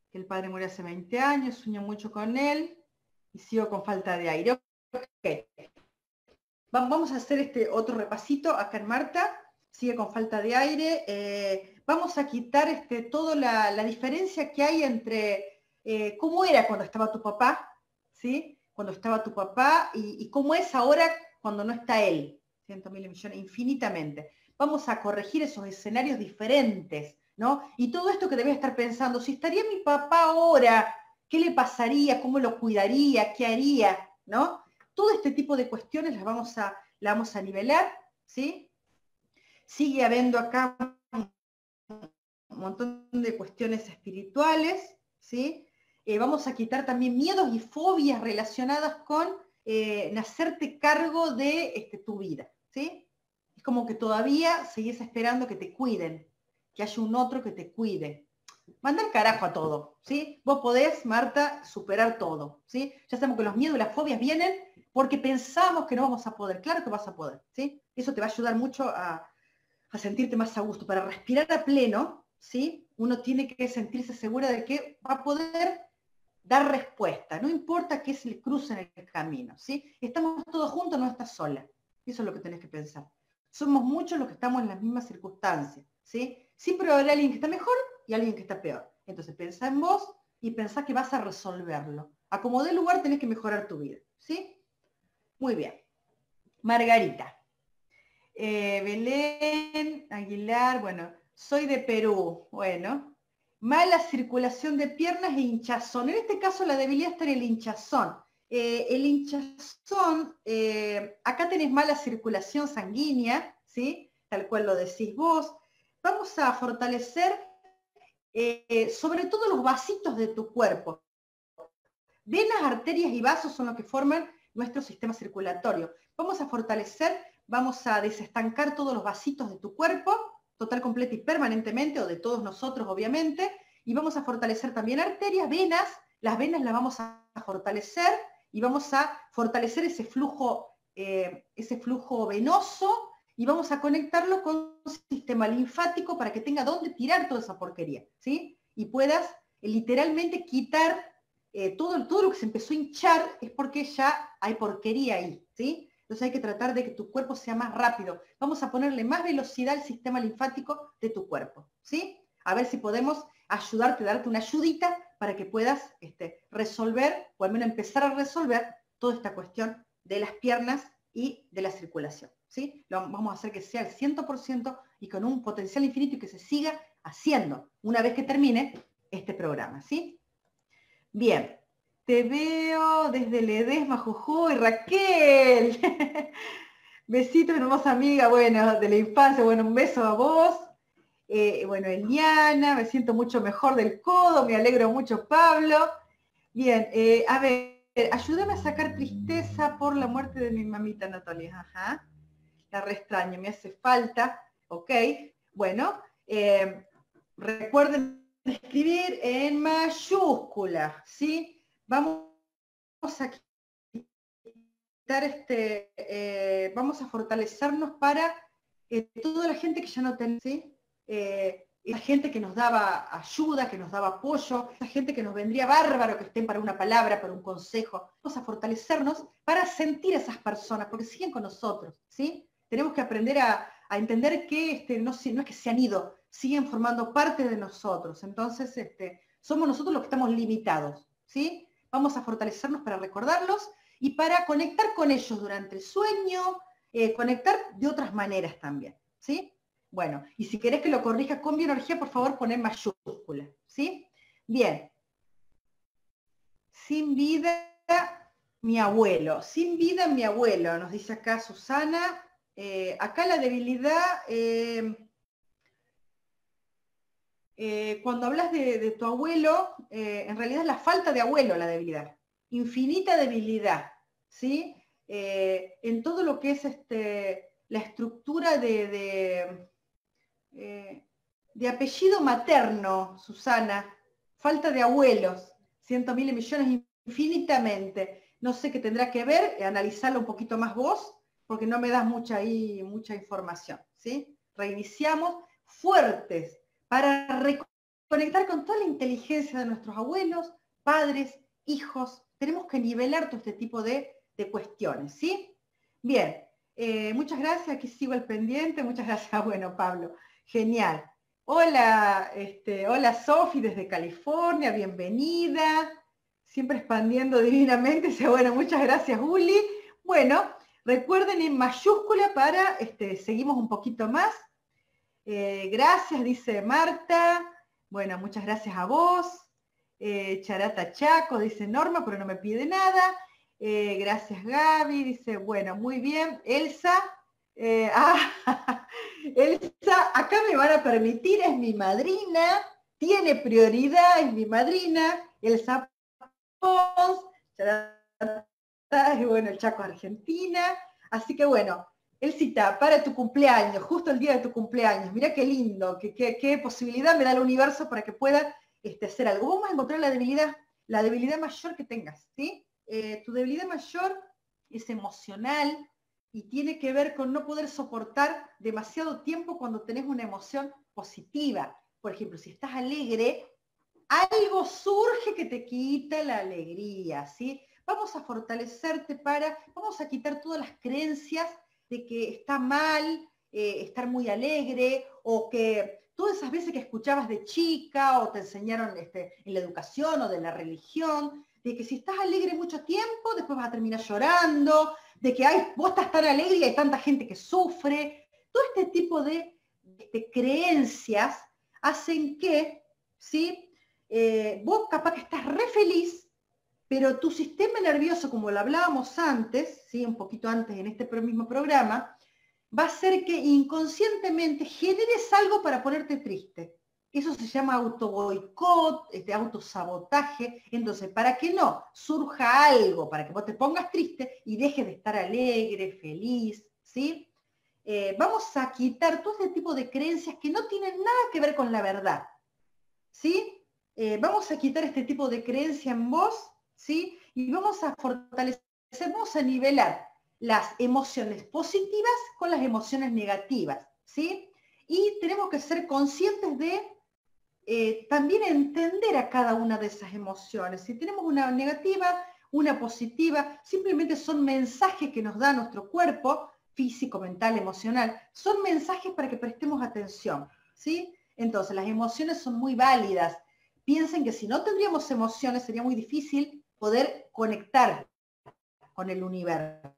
que el padre murió hace veinte años, sueño mucho con él y sigo con falta de aire. Okay. Vamos a hacer este otro repasito acá en Marta, sigue con falta de aire. Eh, vamos a quitar este, toda la, la diferencia que hay entre eh, cómo era cuando estaba tu papá, ¿sí? Cuando estaba tu papá y, y cómo es ahora cuando no está él. Cientos mil millones, infinitamente. Vamos a corregir esos escenarios diferentes, ¿no? Y todo esto que debes estar pensando, si estaría mi papá ahora, ¿qué le pasaría? ¿Cómo lo cuidaría? ¿Qué haría? ¿No? Todo este tipo de cuestiones las vamos a, las vamos a nivelar, ¿sí? Sigue habiendo acá un montón de cuestiones espirituales, ¿sí? Eh, vamos a quitar también miedos y fobias relacionadas con eh, hacerte cargo de este, tu vida, ¿sí? Es como que todavía seguís esperando que te cuiden, que haya un otro que te cuide. Manda el carajo a todo, ¿sí? Vos podés, Marta, superar todo, ¿sí? Ya sabemos que los miedos y las fobias vienen porque pensamos que no vamos a poder. Claro que vas a poder, ¿sí? Eso te va a ayudar mucho a, a sentirte más a gusto. Para respirar a pleno, ¿sí? Uno tiene que sentirse segura de que va a poder dar respuesta. No importa qué se le cruce en el camino, ¿sí? Estamos todos juntos, no estás sola. Eso es lo que tenés que pensar. Somos muchos los que estamos en las mismas circunstancias, ¿sí? Siempre va a haber alguien que está mejor y alguien que está peor. Entonces pensá en vos y pensá que vas a resolverlo. A como dé lugar tenés que mejorar tu vida, ¿sí? Muy bien. Margarita. Eh, Belén Aguilar, bueno, soy de Perú, bueno. Mala circulación de piernas e hinchazón. En este caso la debilidad está en el hinchazón. Eh, el hinchazón, eh, acá tenés mala circulación sanguínea, ¿sí? Tal cual lo decís vos. Vamos a fortalecer eh, sobre todo los vasitos de tu cuerpo. Venas, arterias y vasos son los que forman nuestro sistema circulatorio. Vamos a fortalecer, vamos a desestancar todos los vasitos de tu cuerpo, total, completa y permanentemente, o de todos nosotros, obviamente, y vamos a fortalecer también arterias, venas. Las venas las vamos a fortalecer y vamos a fortalecer ese flujo, eh, ese flujo venoso, y vamos a conectarlo con un sistema linfático para que tenga dónde tirar toda esa porquería, ¿sí? Y puedas eh, literalmente quitar Eh, todo, todo lo que se empezó a hinchar es porque ya hay porquería ahí, ¿sí? Entonces hay que tratar de que tu cuerpo sea más rápido. Vamos a ponerle más velocidad al sistema linfático de tu cuerpo, ¿sí? A ver si podemos ayudarte, darte una ayudita para que puedas este, resolver, o al menos empezar a resolver, toda esta cuestión de las piernas y de la circulación, ¿sí? Lo, vamos a hacer que sea el cien por ciento y con un potencial infinito y que se siga haciendo una vez que termine este programa, ¿sí? Bien, te veo desde Ledesma, Jujuy, Raquel. Besito, hermosa amiga, bueno, de la infancia, bueno, un beso a vos. Eh, bueno, Eliana, me siento mucho mejor del codo, me alegro mucho, Pablo. Bien, eh, a ver, ayúdame a sacar tristeza por la muerte de mi mamita Natalia. Ajá, la re extraño, me hace falta, ok. Bueno, eh, recuerden escribir en mayúscula, ¿sí? Vamos a quitar este, eh, vamos a fortalecernos para eh, toda la gente que ya no tenemos, ¿sí? Eh, la gente que nos daba ayuda, que nos daba apoyo, la gente que nos vendría bárbaro que estén para una palabra, para un consejo. Vamos a fortalecernos para sentir a esas personas, porque siguen con nosotros, ¿sí? Tenemos que aprender a, a entender que este, no, no es que se han ido, siguen formando parte de nosotros. Entonces, este, somos nosotros los que estamos limitados, ¿sí? Vamos a fortalecernos para recordarlos y para conectar con ellos durante el sueño, eh, conectar de otras maneras también, ¿sí? Bueno, y si querés que lo corrijas con bioenergía, por favor, poné mayúscula, ¿sí? Bien. Sin vida, mi abuelo. Sin vida, mi abuelo, nos dice acá Susana. Eh, acá la debilidad... Eh, Eh, cuando hablas de, de tu abuelo, eh, en realidad es la falta de abuelo la debilidad, infinita debilidad, ¿sí? Eh, en todo lo que es este, la estructura de, de, eh, de apellido materno, Susana, falta de abuelos, cientos miles millones infinitamente. No sé qué tendrá que ver, analizarlo un poquito más vos, porque no me das mucha, ahí, mucha información, ¿sí? Reiniciamos fuertes para conectar con toda la inteligencia de nuestros abuelos, padres, hijos. Tenemos que nivelar todo este tipo de, de cuestiones, ¿sí? Bien, eh, muchas gracias, aquí sigo al pendiente, muchas gracias, bueno, Pablo, genial. Hola, este, hola Sofi desde California, bienvenida, siempre expandiendo divinamente, bueno, muchas gracias Uli. Bueno, recuerden en mayúscula para, este, seguimos un poquito más. Eh, gracias, dice Marta. Bueno, muchas gracias a vos. Eh, Charata Chaco, dice Norma, pero no me pide nada. Eh, gracias Gaby, dice, bueno, muy bien. Elsa, eh, ah, Elsa, acá me van a permitir, es mi madrina, tiene prioridad, es mi madrina. Elsa Pons, Charata, y bueno, el Chaco Argentina. Así que bueno, Elsita, para tu cumpleaños, justo el día de tu cumpleaños, mira qué lindo, qué, qué, qué posibilidad me da el universo para que pueda este, hacer algo. Vamos a encontrar la debilidad, la debilidad mayor que tengas, ¿sí? Eh, tu debilidad mayor es emocional y tiene que ver con no poder soportar demasiado tiempo cuando tenés una emoción positiva. Por ejemplo, si estás alegre, algo surge que te quita la alegría, ¿sí? Vamos a fortalecerte para, vamos a quitar todas las creencias de que está mal eh, estar muy alegre o que todas esas veces que escuchabas de chica o te enseñaron este, en la educación o de la religión, de que si estás alegre mucho tiempo, después vas a terminar llorando, de que hay, vos estás tan alegre y hay tanta gente que sufre. Todo este tipo de, de creencias hacen que, ¿sí? Eh, vos capaz que estás re feliz, pero tu sistema nervioso, como lo hablábamos antes, ¿sí? Un poquito antes en este mismo programa, va a hacer que inconscientemente generes algo para ponerte triste. Eso se llama autoboicot, este, autosabotaje. Entonces, para que no surja algo, para que vos te pongas triste y dejes de estar alegre, feliz, ¿sí? Eh, vamos a quitar todo este tipo de creencias que no tienen nada que ver con la verdad, ¿sí? Eh, vamos a quitar este tipo de creencia en vos, ¿sí? Y vamos a fortalecer, vamos a nivelar las emociones positivas con las emociones negativas, ¿sí? Y tenemos que ser conscientes de eh, también entender a cada una de esas emociones. Si tenemos una negativa, una positiva, simplemente son mensajes que nos da nuestro cuerpo, físico, mental, emocional, son mensajes para que prestemos atención, ¿sí? Entonces, las emociones son muy válidas. Piensen que si no tendríamos emociones, sería muy difícil poder conectar con el universo.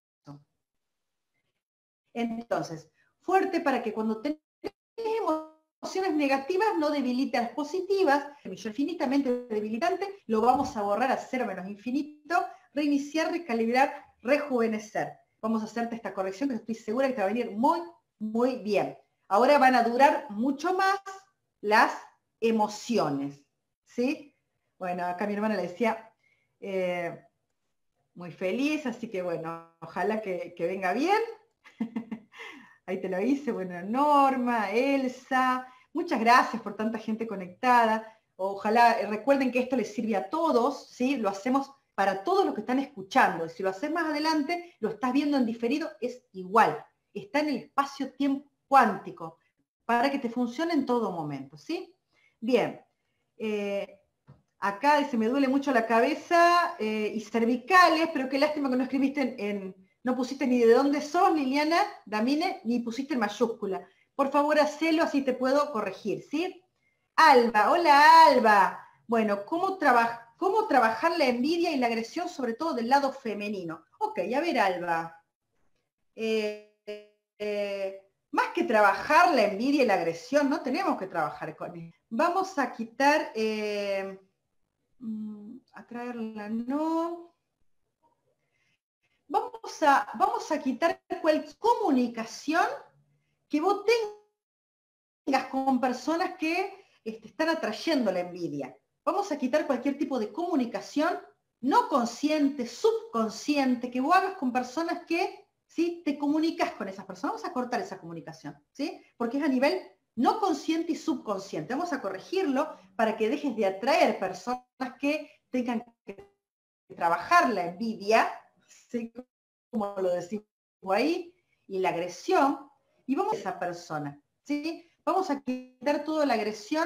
Entonces, fuerte para que cuando tenemos emociones negativas no debilite a las positivas, yo infinitamente debilitante, lo vamos a borrar a cero menos infinito, reiniciar, recalibrar, rejuvenecer. Vamos a hacerte esta corrección que estoy segura que te va a venir muy, muy bien. Ahora van a durar mucho más las emociones, ¿sí? Bueno, acá mi hermana le decía, eh, muy feliz, así que bueno, ojalá que, que venga bien. Ahí te lo hice, bueno, Norma, Elsa, muchas gracias por tanta gente conectada. Ojalá eh, recuerden que esto les sirve a todos, ¿sí? Lo hacemos para todos los que están escuchando. Y si lo haces más adelante, lo estás viendo en diferido, es igual. Está en el espacio-tiempo cuántico para que te funcione en todo momento, ¿sí? Bien. Eh, acá dice, me duele mucho la cabeza eh, y cervicales, pero qué lástima que no escribiste en, en no pusiste ni de dónde sos, Liliana, Damine, ni pusiste en mayúscula. Por favor, hacelo, así te puedo corregir, ¿sí? Alba, hola Alba. Bueno, ¿cómo, traba ¿cómo trabajar la envidia y la agresión, sobre todo del lado femenino? Ok, a ver, Alba. Eh, eh, más que trabajar la envidia y la agresión, no tenemos que trabajar con eso. Vamos a quitar, eh, a traerla, no. Vamos a, vamos a quitar cualquier comunicación que vos tengas con personas que este, están atrayendo la envidia. Vamos a quitar cualquier tipo de comunicación no consciente, subconsciente, que vos hagas con personas que ¿sí? Te comunicas con esas personas. Vamos a cortar esa comunicación, ¿sí? Porque es a nivel no consciente y subconsciente. Vamos a corregirlo para que dejes de atraer personas que tengan que trabajar la envidia, ¿sí? Como lo decimos ahí, y la agresión, y vamos a esa persona, ¿sí? Vamos a quitar toda la agresión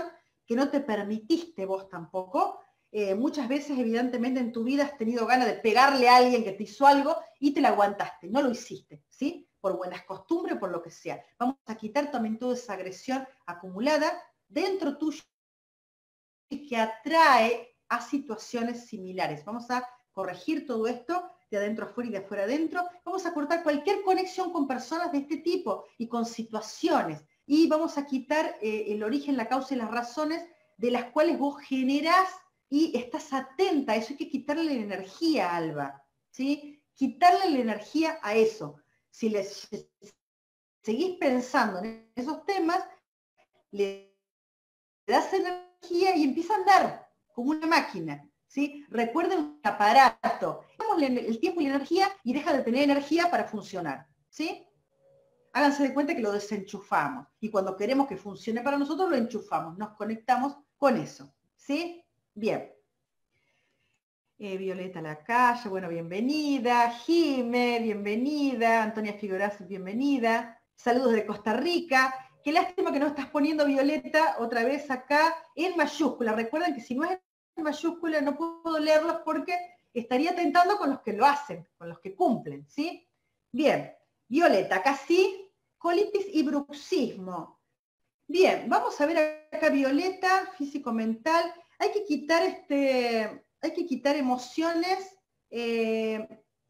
que no te permitiste vos tampoco. Eh, muchas veces, evidentemente, en tu vida has tenido ganas de pegarle a alguien que te hizo algo y te la aguantaste, no lo hiciste, ¿sí? Por buenas costumbres, por lo que sea. Vamos a quitar también toda esa agresión acumulada dentro tuyo y que atrae a situaciones similares. Vamos a corregir todo esto de adentro afuera y de afuera adentro. Vamos a cortar cualquier conexión con personas de este tipo y con situaciones. Y vamos a quitar eh, el origen, la causa y las razones de las cuales vos generás y estás atenta a eso. Hay que quitarle la energía, Alba, ¿sí? Quitarle la energía a eso. Si les seguís pensando en esos temas, le das energía y empieza a andar como una máquina, ¿sí? Recuerden un aparato. Démosle el tiempo y la energía y deja de tener energía para funcionar, ¿sí? Háganse de cuenta que lo desenchufamos y cuando queremos que funcione para nosotros lo enchufamos, nos conectamos con eso, ¿sí? Bien. Eh, Violeta Lacalle, bueno, bienvenida. Jime, bienvenida. Antonia Figueras, bienvenida. Saludos de Costa Rica. Qué lástima que no estás poniendo Violeta otra vez acá en mayúscula. Recuerden que si no es en mayúscula no puedo leerlos porque estaría tentando con los que lo hacen, con los que cumplen, ¿sí? Bien, Violeta, acá sí, colitis y bruxismo. Bien, vamos a ver acá Violeta, físico-mental. Hay que quitar este... Hay que quitar emociones. Eh,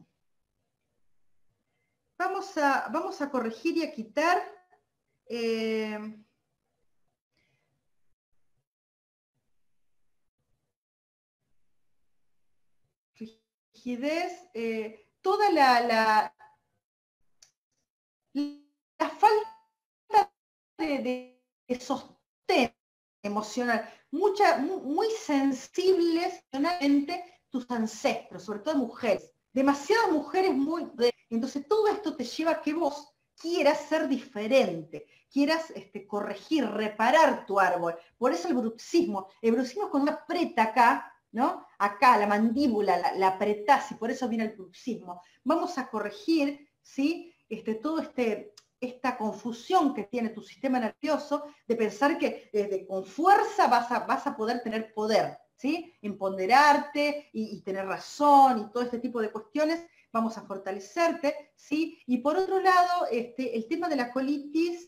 vamos, a, vamos a corregir y a quitar. Eh, rigidez. Eh, toda la, la, la falta de, de, de sostén emocional. Mucha, muy, muy sensibles emocionalmente tus ancestros, sobre todo mujeres. Demasiadas mujeres muy... Entonces todo esto te lleva a que vos quieras ser diferente, quieras este, corregir, reparar tu árbol. Por eso el bruxismo. El bruxismo es cuando uno aprieta acá, ¿no? Acá, la mandíbula, la, la apretás y por eso viene el bruxismo. Vamos a corregir, ¿sí? Este, todo este... esta confusión que tiene tu sistema nervioso de pensar que eh, con fuerza vas a, vas a poder tener poder, ¿sí? Empoderarte y, y tener razón y todo este tipo de cuestiones, vamos a fortalecerte, ¿sí? Y por otro lado, este, el tema de la colitis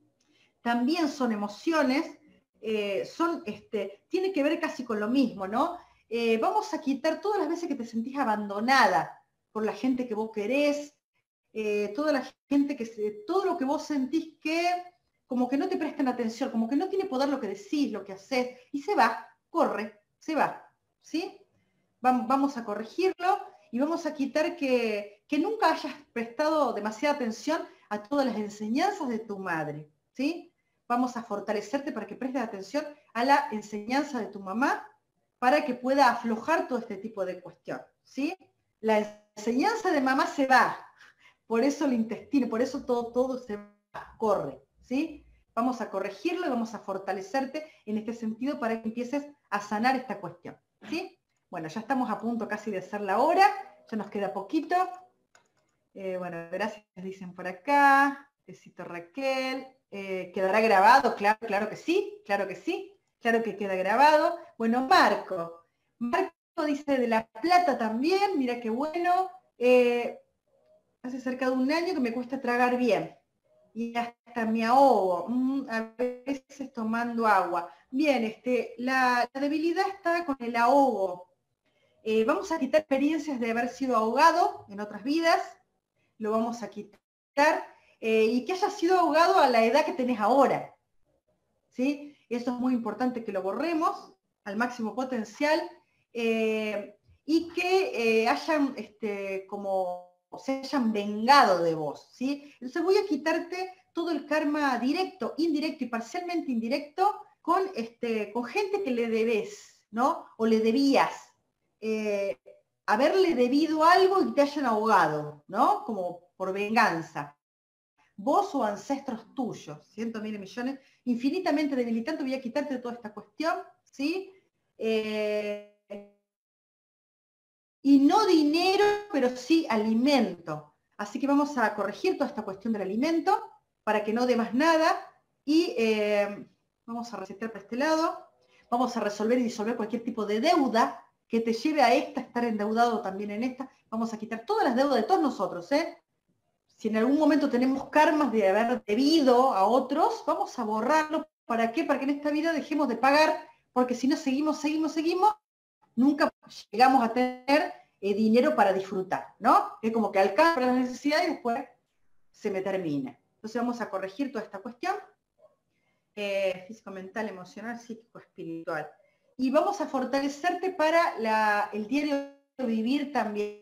también son emociones, eh, son, este, tiene que ver casi con lo mismo, ¿no? Eh, vamos a quitar todas las veces que te sentís abandonada por la gente que vos querés, Eh, toda la gente que se, todo lo que vos sentís que como que no te prestan atención, como que no tiene poder lo que decís, lo que haces, y se va, corre, se va, ¿sí? Vamos, vamos a corregirlo y vamos a quitar que, que nunca hayas prestado demasiada atención a todas las enseñanzas de tu madre, ¿sí? Vamos a fortalecerte para que prestes atención a la enseñanza de tu mamá para que pueda aflojar todo este tipo de cuestión, ¿sí? La enseñanza de mamá se va, por eso el intestino, por eso todo, todo se corre, ¿sí? Vamos a corregirlo y vamos a fortalecerte en este sentido para que empieces a sanar esta cuestión, ¿sí? Bueno, ya estamos a punto casi de hacer la hora, ya nos queda poquito. Eh, bueno, gracias, dicen por acá. Besito Raquel. Eh, ¿Quedará grabado? Claro, claro que sí, claro que sí, claro que queda grabado. Bueno, Marco. Marco dice de La Plata también, mira qué bueno. Eh, hace cerca de un año que me cuesta tragar bien y hasta me ahogo, mm, a veces tomando agua. Bien, este, la, la debilidad está con el ahogo. Eh, vamos a quitar experiencias de haber sido ahogado en otras vidas, lo vamos a quitar, eh, y que hayas sido ahogado a la edad que tenés ahora, ¿sí? Eso es muy importante que lo borremos al máximo potencial, eh, y que eh, hayan este, como se hayan vengado de vos, ¿sí? Entonces voy a quitarte todo el karma directo, indirecto y parcialmente indirecto con, este, con gente que le debes, ¿no? O le debías. Eh, haberle debido algo y te hayan ahogado, ¿no? Como por venganza. Vos o ancestros tuyos, cientos miles millones, infinitamente debilitante, voy a quitarte toda esta cuestión, ¿sí? Eh, y no dinero, pero sí alimento. Así que vamos a corregir toda esta cuestión del alimento para que no dé más nada y eh, vamos a resetear para este lado. Vamos a resolver y disolver cualquier tipo de deuda que te lleve a esta, estar endeudado también en esta. Vamos a quitar todas las deudas de todos nosotros, ¿eh? Si en algún momento tenemos karmas de haber debido a otros, vamos a borrarlo. ¿Para qué? Para que en esta vida dejemos de pagar, porque si no seguimos, seguimos, seguimos, nunca llegamos a tener eh, dinero para disfrutar, ¿no? Es como que alcanza las necesidades y después se me termina. Entonces vamos a corregir toda esta cuestión. Eh, físico, mental, emocional, psíquico, espiritual. Y vamos a fortalecerte para la, el diario vivir también.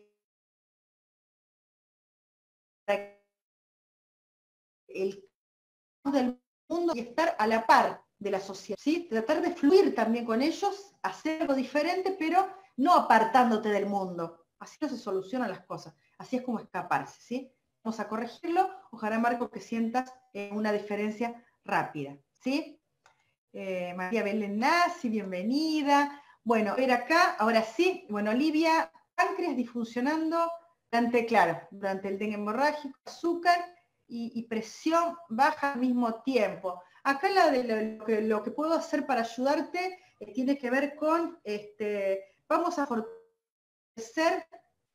El del mundo y estar a la par de la sociedad, ¿sí? Tratar de fluir también con ellos, hacer algo diferente, pero no apartándote del mundo. Así no se solucionan las cosas. Así es como escaparse, ¿sí? Vamos a corregirlo. Ojalá, Marco, que sientas eh, una diferencia rápida, ¿sí? Eh, María Belén Nazi, bienvenida. Bueno, ver acá, ahora sí. Bueno, Olivia, páncreas disfuncionando durante, claro, durante el dengue hemorrágico, azúcar y, y presión baja al mismo tiempo. Acá la de lo, lo, que, lo que puedo hacer para ayudarte eh, tiene que ver con, este, vamos a fortalecer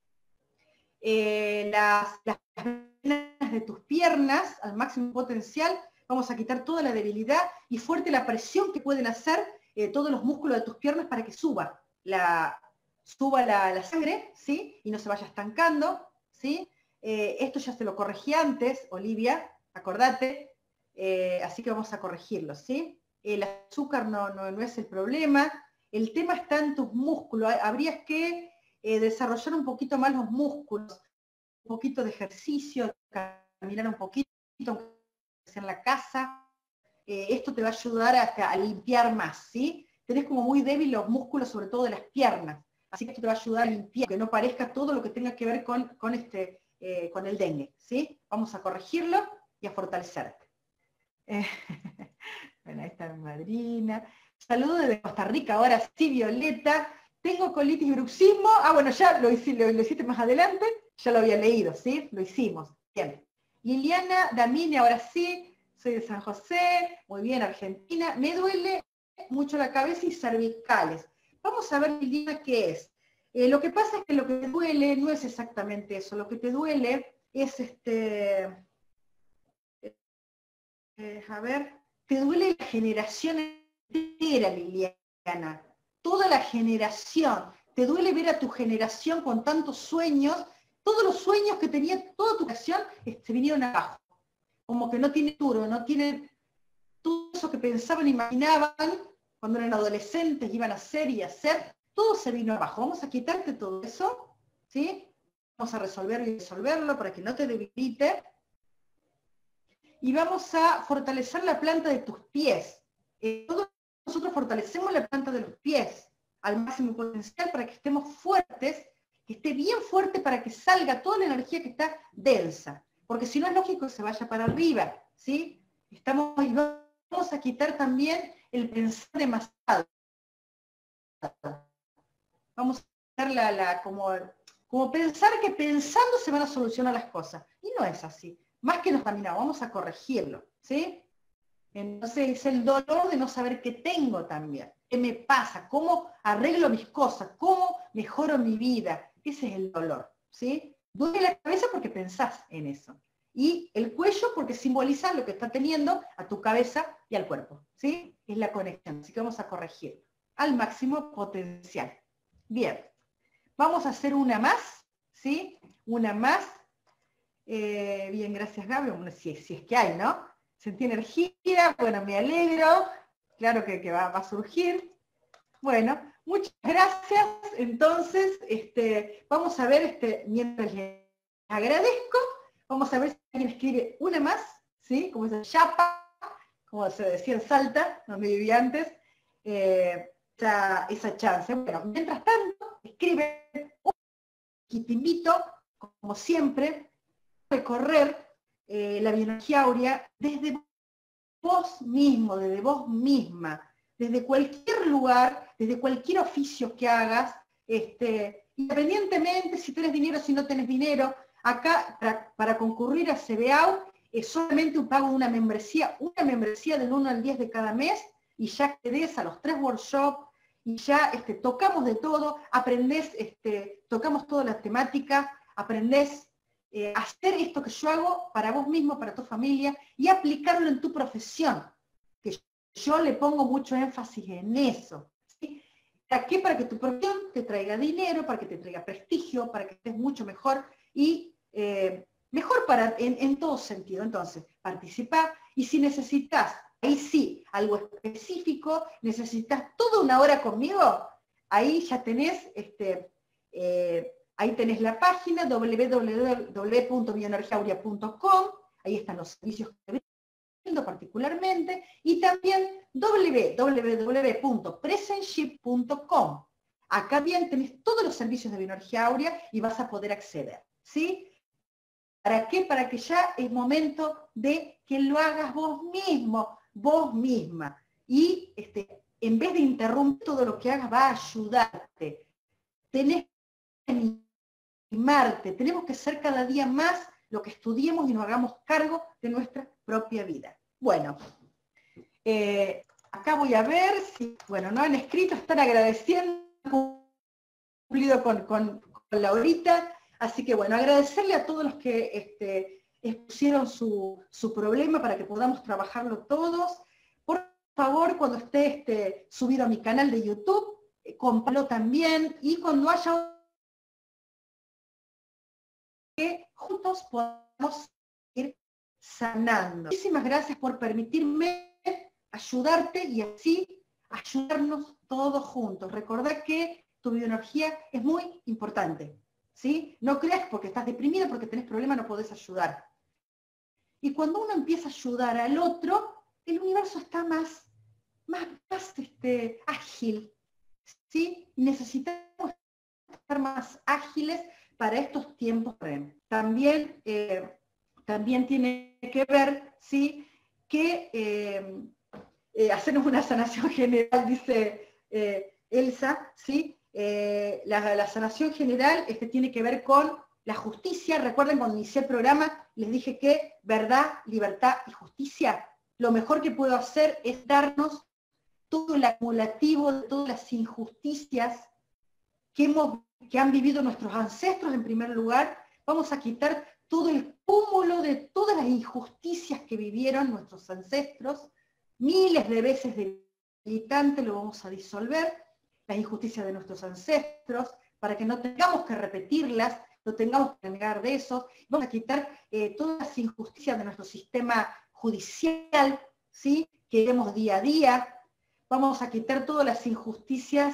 eh, las, las venas de tus piernas al máximo potencial. Vamos a quitar toda la debilidad y fuerte la presión que pueden hacer eh, todos los músculos de tus piernas para que suba la, suba la, la sangre, ¿sí? Y no se vaya estancando, ¿sí? Eh, esto ya se lo corregí antes, Olivia, acordate, eh, así que vamos a corregirlo, ¿sí? El azúcar no, no, no es el problema, el tema está en tus músculos, habrías que eh, desarrollar un poquito más los músculos, un poquito de ejercicio, caminar un poquito, en la casa, eh, esto te va a ayudar a, a limpiar más, ¿sí? Tenés como muy débil los músculos, sobre todo de las piernas, así que esto te va a ayudar a limpiar, que no parezca todo lo que tenga que ver con, con, este, eh, con el dengue, ¿sí? Vamos a corregirlo y a fortalecerte. Eh, bueno, ahí está mi madrina. Saludos desde Costa Rica, ahora sí, Violeta. Tengo colitis y bruxismo. Ah, bueno, ya lo, hice, lo, lo hiciste más adelante, ya lo había leído, ¿sí? Lo hicimos. Bien. Liliana Damini, ahora sí, soy de San José, muy bien, Argentina. Me duele mucho la cabeza y cervicales. Vamos a ver, Liliana, qué es. Eh, lo que pasa es que lo que te duele no es exactamente eso. Lo que te duele es, este, eh, a ver, te duele la generación entera, Liliana. Toda la generación. Te duele ver a tu generación con tantos sueños. Todos los sueños que tenía toda tu generación se vinieron abajo. Como que no tiene futuro, no tienen todo eso que pensaban, imaginaban cuando eran adolescentes, iban a hacer y hacer, todo se vino abajo. Vamos a quitarte todo eso, ¿sí? Vamos a resolverlo y resolverlo para que no te debilite. Y vamos a fortalecer la planta de tus pies. Eh, todos nosotros fortalecemos la planta de los pies al máximo potencial para que estemos fuertes, que esté bien fuerte para que salga toda la energía que está densa. Porque si no es lógico que se vaya para arriba, ¿sí? Estamos, y vamos a quitar también el pensar demasiado. Vamos a hacer la, la, como, como pensar que pensando se van a solucionar las cosas. Y no es así. Más que nos caminamos, vamos a corregirlo, ¿sí? Entonces es el dolor de no saber qué tengo también, qué me pasa, cómo arreglo mis cosas, cómo mejoro mi vida. Ese es el dolor, ¿sí? Duele la cabeza porque pensás en eso. Y el cuello porque simboliza lo que está teniendo a tu cabeza y al cuerpo, ¿sí? Es la conexión, así que vamos a corregir al máximo potencial. Bien, vamos a hacer una más, ¿sí? Una más. Eh, bien, gracias Gaby, bueno, si, si es que hay, ¿no? Sentí energía, bueno, me alegro, claro que, que va, va a surgir. Bueno, muchas gracias. Entonces, este, vamos a ver, este, mientras les agradezco, vamos a ver si alguien escribe una más, ¿sí? Como esa chapa, como se decía en Salta, donde vivía antes, eh, esa, esa chance. Bueno, mientras tanto, escribe, y te invito, como siempre, recorrer eh, la bioenergía áurea desde vos mismo, desde vos misma, desde cualquier lugar, desde cualquier oficio que hagas, este, independientemente si tenés dinero o si no tenés dinero. Acá, para, para concurrir a C B A U, es solamente un pago de una membresía, una membresía del uno al diez de cada mes, y ya te des a los tres workshops, y ya este, tocamos de todo, aprendés, este, tocamos toda la temática, aprendés eh, a hacer esto que yo hago para vos mismo, para tu familia, y aplicarlo en tu profesión, que yo le pongo mucho énfasis en eso. ¿Sí? ¿Para qué? Para que tu profesión te traiga dinero, para que te traiga prestigio, para que estés mucho mejor, y eh, mejor para, en, en todo sentido. Entonces, participá, y si necesitas, ahí sí, algo específico, necesitas toda una hora conmigo, ahí ya tenés, este, eh, ahí tenés la página w w w punto bioenergiauria punto com, ahí están los servicios que estoy viendo particularmente, y también w w w punto presentship punto com. Acá bien tenés todos los servicios de Bioenergía Áurea y vas a poder acceder, ¿sí? ¿Para qué? Para que ya es momento de que lo hagas vos mismo, vos misma. Y este, en vez de interrumpir todo lo que hagas, va a ayudarte. Tenés que animarte, tenemos que ser cada día más lo que estudiemos y nos hagamos cargo de nuestra propia vida. Bueno, eh, acá voy a ver si, bueno, no han escrito, están agradeciendo, cumplido con, con, con Laurita. Así que bueno, agradecerle a todos los que este, expusieron su, su problema para que podamos trabajarlo todos. Por favor, cuando esté este, subido a mi canal de YouTube, eh, compártelo también, y cuando haya que juntos podamos ir sanando. Muchísimas gracias por permitirme ayudarte y así ayudarnos todos juntos. Recordá que tu bioenergía es muy importante. ¿Sí? No creas porque estás deprimida, porque tenés problemas, no podés ayudar. Y cuando uno empieza a ayudar al otro, el universo está más, más, más este, ágil. ¿Sí? Necesitamos estar más ágiles para estos tiempos. También, eh, también tiene que ver, ¿sí? Que eh, eh, hacernos una sanación general, dice eh, Elsa, ¿sí? Eh, la, la sanación general este, tiene que ver con la justicia. Recuerden, cuando inicié el programa, les dije que verdad, libertad y justicia, lo mejor que puedo hacer es darnos todo el acumulativo de todas las injusticias que, hemos, que han vivido nuestros ancestros en primer lugar. Vamos a quitar todo el cúmulo de todas las injusticias que vivieron nuestros ancestros, miles de veces debilitantes, lo vamos a disolver, las injusticias de nuestros ancestros, para que no tengamos que repetirlas, no tengamos que negar de eso. Vamos a quitar eh, todas las injusticias de nuestro sistema judicial, ¿sí? Que vemos día a día. Vamos a quitar todas las injusticias,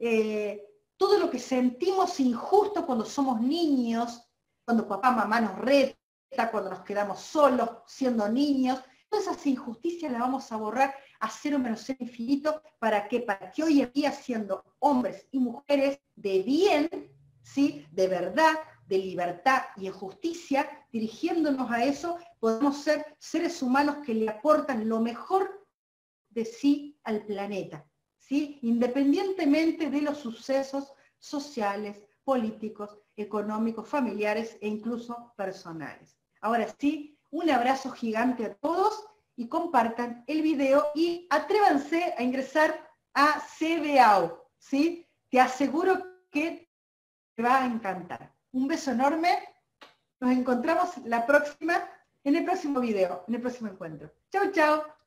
eh, todo lo que sentimos injusto cuando somos niños, cuando papá, mamá nos reta, cuando nos quedamos solos siendo niños. Todas esas injusticias las vamos a borrar a cero menos cero infinito. ¿Para qué? Para que hoy en día, siendo hombres y mujeres de bien, ¿sí? De verdad, de libertad y en justicia, dirigiéndonos a eso, podemos ser seres humanos que le aportan lo mejor de sí al planeta, ¿sí? Independientemente de los sucesos sociales, políticos, económicos, familiares e incluso personales. Ahora sí, un abrazo gigante a todos y compartan el video y atrévanse a ingresar a C B A O, ¿sí? Te aseguro que te va a encantar. Un beso enorme. Nos encontramos la próxima, en el próximo video, en el próximo encuentro. Chau, chau.